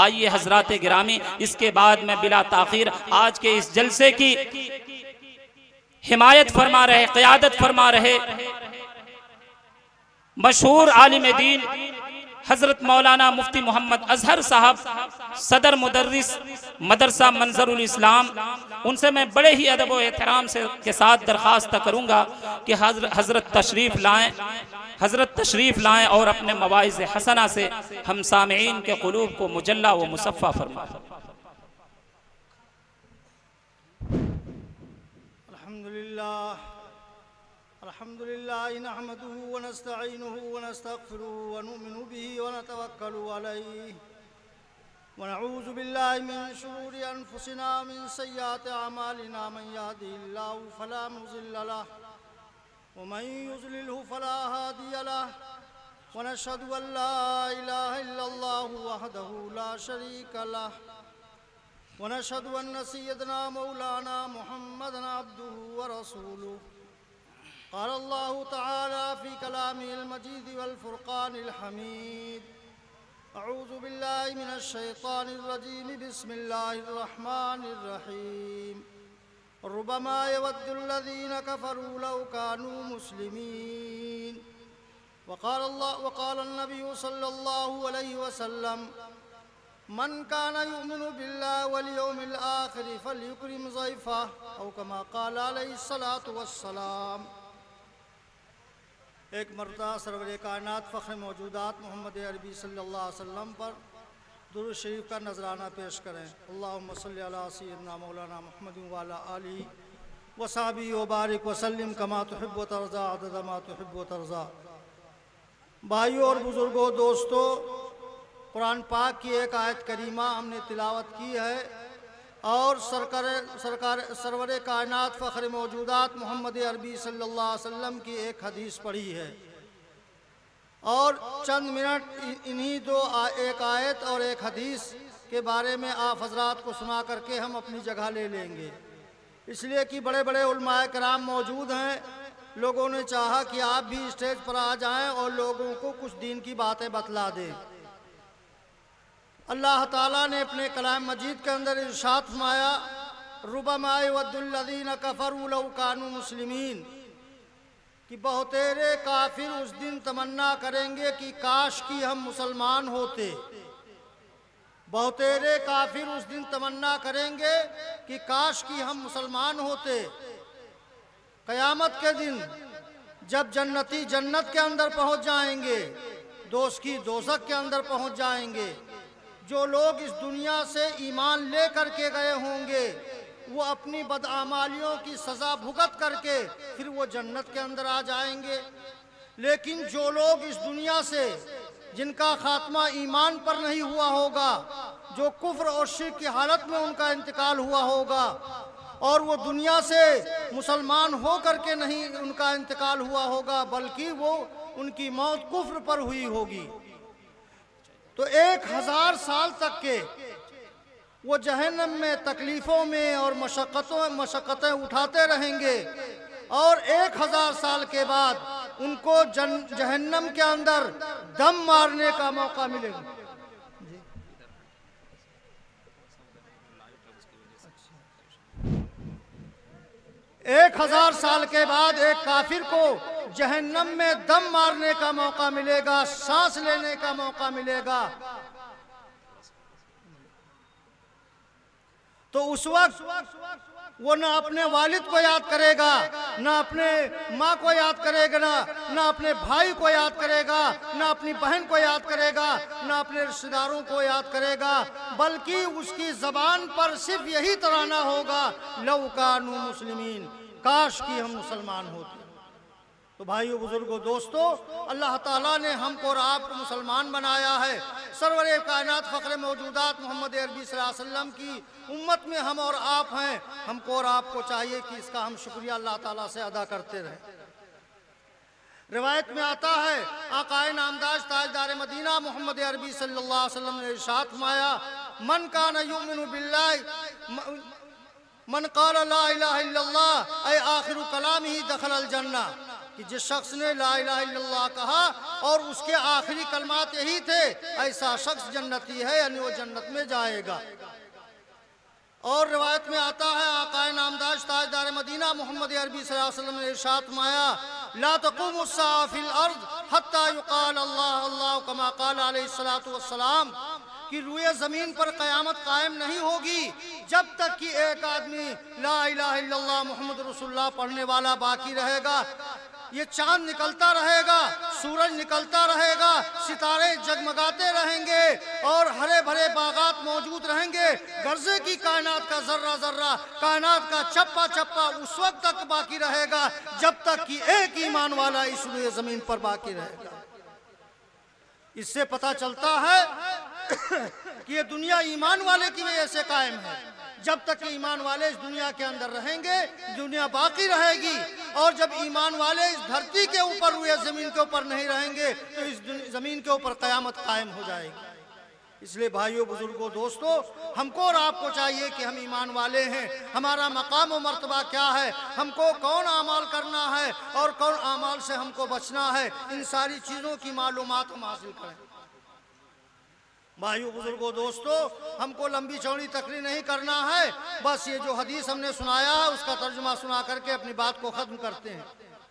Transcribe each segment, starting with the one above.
आइए हजरात गिरामी, इसके बाद मैं बिला ताखीर आज के इस जलसे की हिमायत फरमा रहे, क़यादत फरमा रहे मशहूर आलिम दीन हजरत मौलाना मुफ्ती मोहम्मद अजहर साहब, सदर मुदर्रिस मदरसा मंजरुल इस्लाम, उनसे मैं बड़े ही अदब व एहतराम से के साथ दरख्वास्त करूँगा कि हजरत तशरीफ़ लाएँ और अपने मवाइज़ हसना से हम सामीईन के क़ुलूब को मुजल्ला व मुसफ़्फ़ा फरमाएं। अल्हम्दुलिल्लाह नहमदुहु व नस्तईनुहु व नस्तगफिरुहु व नुमिनु बिही व नतवक्कलु अलैहि व नऊज़ु बिल्लाहि मिन शुरूरि अनफुसिना मिन सय्यिआति अमालिना मन यहदिहिल्लाहु फला मुज़िल्ल लहु व मन युज़लिलहु फला हादिय लहु व नशहदु अन ला इलाहा इल्लल्लाहु वहदहु ला शरीका लहु व नशहदु अन्न सय्यदना मौलाना मुहम्मदन अब्दुहु व रसूलुहु। क़ाल अल्लाहु तआला फ़ी कलामिहिल मजीद वल फ़ुरक़ानिल हमीद। अऊज़ु बिल्लाहि मिनश शैतानिर रजीम। बिस्मिल्लाहिर रहमानिर रहीम। रुब्बमा यवद्दुल्लज़ीना कफ़रू लौ कानू मुस्लिमीन। वक़ाल अन्नबिय्यु सल्लल्लाहु अलैहि वसल्लम मन कान युमिनु बिल्लाहि वल यौमिल आखिर फ़ल्युक्रिम ज़ैफ़ह औ कमा क़ाल अलैहिस्सलातु वस्सलाम। एक मरतबा सरवरे कायनात फ़ख्र मौजूदात मोहम्मद अरबी सल्लल्लाहु अलैहि वसल्लम पर दुरूद शरीफ का नजराना पेश करें। अल्लाहुम्मा सल्लि अला सय्यिदना मौलाना मुहम्मद व अला आलिहि व सहबिही व बारिक व सल्लिम कमा तुहिब्बु व तर्ज़ा अदद मा तुहिब्बु व तर्ज़ा। भाइयों और बुजुर्गों, दोस्तों, कुरान पाक की एक आयत करीमा हमने तिलावत की है और सरवरे कायनात फ़ख्र मौजूदात मोहम्मद अरबी सल्लल्लाहु अलैहि वसल्लम की एक हदीस पढ़ी है और चंद मिनट इन्हीं एक आयत और एक हदीस के बारे में आप हजरात को सुना करके हम अपनी जगह ले लेंगे, इसलिए कि बड़े बड़े उलमाए कराम मौजूद हैं। लोगों ने चाहा कि आप भी स्टेज पर आ जाएं और लोगों को कुछ दीन की बातें बतला दें। अल्लाह ताला ने अपने कलाम मजीद के अंदर इरशाद फरमाया, रुब्बमा यवद्दुल्लज़ीना कफ़रू लौ कानू मुस्लिमीन, कि बहुतेरे काफिर उस दिन तमन्ना करेंगे कि काश कि हम मुसलमान होते। बहुतेरे काफिर उस दिन तमन्ना करेंगे कि काश कि हम मुसलमान होते। क़यामत के दिन जब जन्नती जन्नत के अंदर पहुंच जाएंगे, दोज़खी दोज़ख के अंदर पहुंच जाएंगे, जो लोग इस दुनिया से ईमान ले करके गए होंगे वो अपनी बदआमालियों की सज़ा भुगत करके फिर वो जन्नत के अंदर आ जाएंगे। लेकिन जो लोग इस दुनिया से जिनका खात्मा ईमान पर नहीं हुआ होगा, जो कुफ्र और शिर्क की हालत में उनका इंतकाल हुआ होगा और वो दुनिया से मुसलमान हो करके नहीं उनका इंतकाल हुआ होगा, बल्कि वो उनकी मौत कुफ्र पर हुई होगी, तो 1000 साल तक के वो जहन्नम में तकलीफ़ों में और मशक्क़तें उठाते रहेंगे और 1000 साल के बाद उनको जहन्नम के अंदर दम मारने का मौका मिलेगा। 1000 साल के बाद एक काफिर को जहन्नम में दम मारने का मौका मिलेगा, सांस लेने का मौका मिलेगा। तो उस वक्त वो न अपने वालिद को याद करेगा, न अपने माँ को याद करेगा, न अपने भाई को याद करेगा, न अपनी बहन को याद करेगा, न अपने रिश्तेदारों को याद करेगा, बल्कि उसकी ज़बान पर सिर्फ यही तराना होगा, लौ कानू मुस्लिमीन, काश कि हम मुसलमान होते। तो भाइयों, बुजुर्गों, दोस्तों, अल्लाह ताला ने हमको और आपको मुसलमान बनाया है। सरवरे कायनात फ़ख्र मौजूदात मोहम्मद अरबी सल्लल्लाहु अलैहि वसल्लम की उम्मत में हम और आप हैं। हमको और आपको चाहिए कि इसका हम शुक्रिया अल्लाह ताला से अदा करते रहें। रिवायत में आता है, आकाए नामदाज ताजदार मदीना मोहम्मद अरबी सल्लल्लाहु अलैहि वसल्लम ने इरशाद फरमाया, मन कान युमिनु बिल्लाहि मन क़ाल ला इलाहा इल्लल्लाह ऐ आखिरु कलामिही दखलल जन्नह। कि जिस शख्स ने ला इलाहा इल्लल्लाह कहा और उसके आखिरी कलमात यही थे, ऐसा शख्स जन्नती है, यानी वो जन्नत में जाएगा। और रिवायत में आता है, आकाए नामदार ताजदार मदीना मोहम्मद अरबी सल्लल्लाहु अलैहि वसल्लम ने इरशाद फरमाया, ला तक़ूमु स्साअ फिल अर्ज़ हत्ता युक़ाल अल्लाह अल्लाह कमा क़ाल अलैहिस्सलातु वस्सलाम, कि रुए ज़मीन पर क़यामत कायम नहीं होगी जब तक कि एक आदमी ला इलाहा इल्लल्लाह मुहम्मद रसूलुल्लाह पढ़ने वाला बाकी रहेगा। ये चांद निकलता रहेगा, सूरज निकलता रहेगा, सितारे जगमगाते रहेंगे और हरे भरे बागात मौजूद रहेंगे। गर्जे की कायनात का जर्रा जर्रा, कायनात का चप्पा चप्पा उस वक्त तक बाकी रहेगा जब तक कि एक ईमान वाला इस रुए ज़मीन पर बाकी रहेगा। इससे पता चलता है कि ये दुनिया ईमान वाले की वजह से कायम है। जब तक ईमान वाले इस दुनिया के अंदर रहेंगे, दुनिया बाकी रहेगी। और जब ईमान वाले इस धरती के ऊपर हुए ज़मीन के ऊपर नहीं रहेंगे तो इस ज़मीन के ऊपर क़यामत कायम हो जाएगी। इसलिए भाइयों, बुजुर्गों, दोस्तों, हमको और आपको चाहिए कि हम ईमान वाले हैं, हमारा मकाम और मर्तबा क्या है, हमको कौन आमाल करना है और कौन आमाल से हमको बचना है, इन सारी चीज़ों की मालूमात हम हासिल करें। भाइयों, बुजुर्गों, दोस्तों, हमको लंबी चौड़ी तकरीर नहीं करना है, बस ये जो हदीस हमने सुनाया है उसका तर्जुमा सुना करके अपनी बात को ख़त्म करते हैं।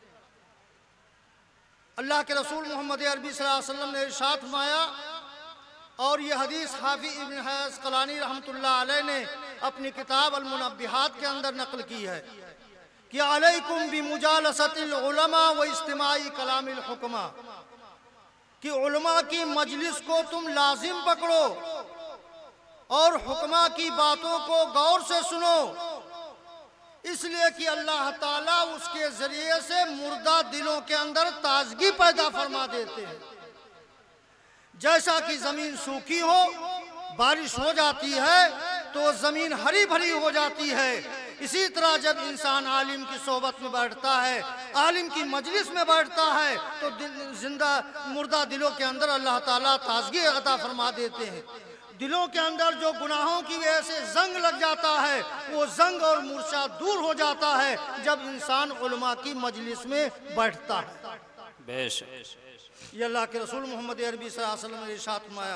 अल्लाह के रसूल मोहम्मद अरबी सल्लल्लाहु अलैहि वसल्लम ने इरशाद फरमाया, और ये हदीस हाफिज़ इब्न अस्क़लानी रहमतुल्लाह अलैह ने अपनी किताब अल-मुनब्बिहात के अंदर नकल की है कि अलैकुम बिमुजालसतिल उलमा व इस्तिमाई कलामिल हुक्मा, कि उलमा की मजलिस को तुम लाजिम पकड़ो और हुक्मा की बातों को गौर से सुनो, इसलिए कि अल्लाह ताला उसके जरिए से मुर्दा दिलों के अंदर ताजगी पैदा फरमा देते हैं। जैसा कि जमीन सूखी हो, बारिश हो जाती है तो जमीन हरी भरी हो जाती है, इसी तरह जब इंसान आलिम की सोबत में बैठता है, आलिम की मजलिस में बैठता है, तो जिंदा मुर्दा दिलों के अंदर अल्लाह ताला ताजगी अता फरमा देते हैं। दिलों के अंदर जो गुनाहों की वजह से जंग लग जाता है, वो जंग और मूर्छा दूर हो जाता है जब इंसान उलमा की मजलिस में बैठता है। बेशक ये अल्लाह के रसूल मोहम्मद अरबी सल्लल्लाहु अलैहि वसल्लम ने इरशाद फरमाया।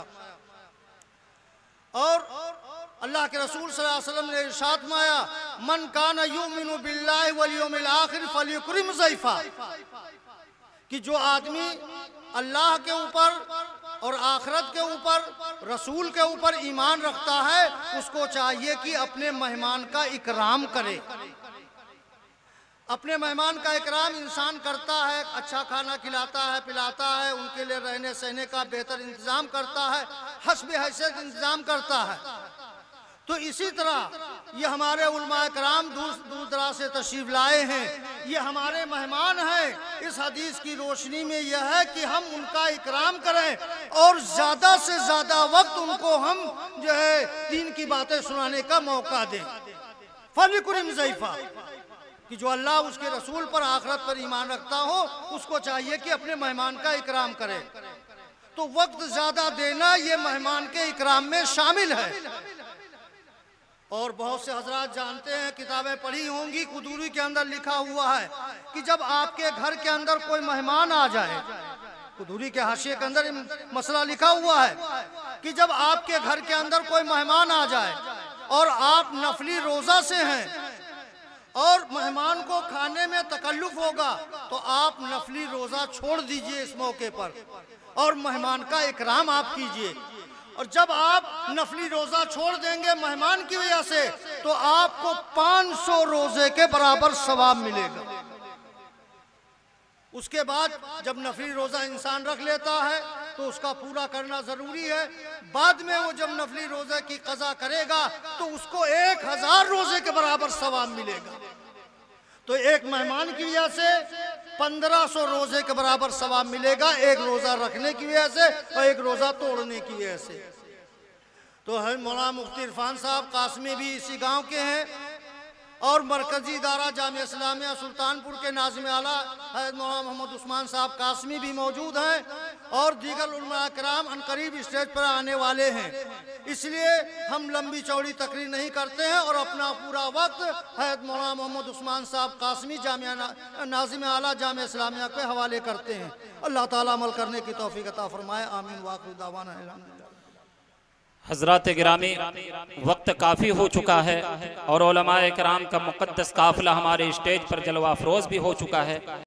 और अल्लाह के रसूल सल्लल्लाहु अलैहि वसल्लम ने इरशाद फरमाया, मन काना युमिनु बिल्लाहि वल यौमिल आखिर फलयुक्रिम ज़ैफ़ा, कि जो आदमी अल्लाह के ऊपर और आखिरत के ऊपर, रसूल के ऊपर ईमान रखता है, उसको चाहिए कि अपने मेहमान का इकराम करे। अपने मेहमान का इकराम इंसान करता है, अच्छा खाना खिलाता है, पिलाता है, उनके लिए रहने सहने का बेहतर इंतजाम करता है, हस्ब हैसियत इंतजाम करता है। तो इसी तरह ये हमारे उलमा इकराम दूर दराज से तशरीफ लाए हैं, ये हमारे मेहमान हैं। इस हदीस की रोशनी में यह है कि हम उनका इकराम करें और ज़्यादा से ज़्यादा वक्त उनको हम जो है दीन की बातें सुनाने का मौका दें। फलयुक्रिम ज़ैफ़ा, कि जो अल्लाह उसके रसूल पर आखिरत पर ईमान रखता हो, उसको चाहिए कि अपने मेहमान का इकराम करे। तो वक्त ज़्यादा देना ये मेहमान के इकराम में शामिल है। और बहुत से हजरात जानते हैं, किताबें पढ़ी होंगी, कुदूरी के अंदर लिखा हुआ है कि जब आपके घर के अंदर कोई मेहमान आ जाए, कुदूरी के हाशिए के अंदर मसला लिखा हुआ है कि जब आपके घर के अंदर कोई मेहमान आ जाए और आप नफली रोज़ा से हैं और मेहमान को खाने में तकल्लुफ होगा, तो आप नफली रोज़ा छोड़ दीजिए इस मौके पर और मेहमान का इकराम आप कीजिए। और जब आप नफली रोज़ा छोड़ देंगे मेहमान की वजह से, तो आपको 500 रोज़े के बराबर सवाब मिलेगा। उसके बाद जब नफली रोज़ा इंसान रख लेता है तो उसका पूरा करना ज़रूरी है। बाद में वो जब नफली रोज़े की क़ज़ा करेगा तो उसको 1000 रोज़े के बराबर सवाब मिलेगा। तो एक मेहमान की वजह से 1500 रोज़े के बराबर सवाब मिलेगा, एक रोज़ा रखने की वजह से और एक रोज़ा तोड़ने की वजह से। तो है मौलाना मुफ्ती इरफान साहब कासमी भी इसी गांव के हैं और मरकजी इदारा जामिया इस्लामिया सुल्तानपुर के नाज़िम आला हज़रत मौलाना मोहम्मद उस्मान साहब कासमी भी मौजूद हैं और दीगर उलमा किराम अनकरीब स्टेज पर आने वाले हैं। इसलिए हम लंबी चौड़ी तकरीर नहीं करते हैं और अपना पूरा वक्त हज़रत मौलाना मोहम्मद उस्मान साहब कासमी जामिया नाज़िम आला जामिया इस्लामिया के हवाले करते हैं। अल्लाह ताला अमल करने की तौफीक अता फरमाए। आमीन। वाक़िर दावाना अल्हम्दुलिल्लाह। हजरात गिरामी, वक्त काफ़ी हो चुका है और उलमाए किराम का मुक़द्दस काफ़िला हमारे स्टेज पर जलवा अफरोज़ भी हो चुका है।